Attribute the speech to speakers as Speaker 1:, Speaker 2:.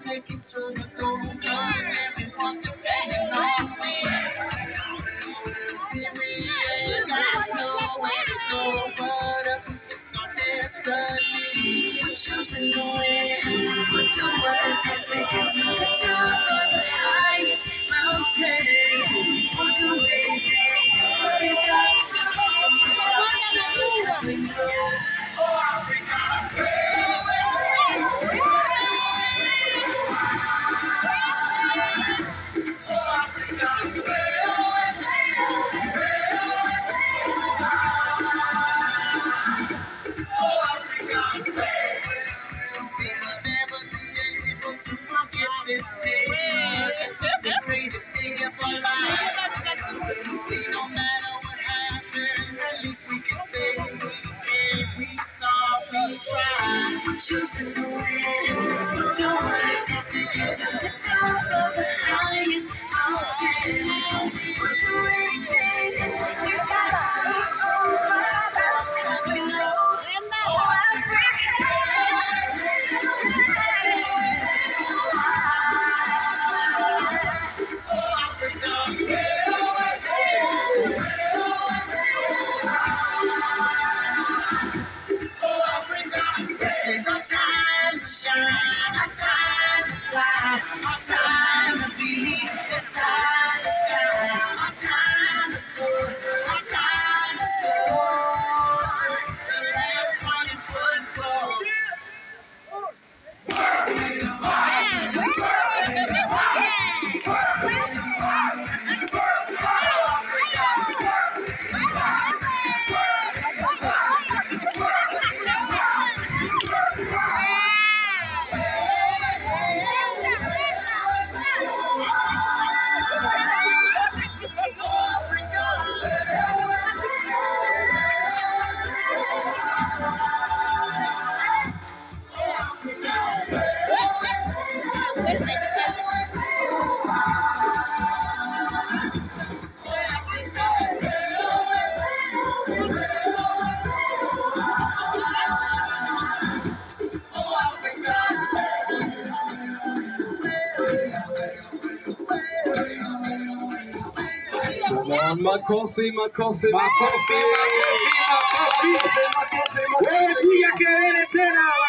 Speaker 1: take it to the goal, cause everyone's depending on me. See, we ain't got nowhere to go, but it's our destiny. We're choosing the way, we'll do what it takes to get to the top of the highest mountain. We'll do anything, but it got to come. Oh, Africa, this day, it's the greatest day of our life. See, no matter what happens, at least we can say we came, we saw, we tried. We're choosing the way, we'll do what it takes to get to the top of the highest mountain. We'll do anything, we gotta go ourselves, cause we know our time to fly, our time to be inside the sky, our time to soar, our time to soar. The last running football.
Speaker 2: My coffee.
Speaker 3: Wewe kuja kelele tena.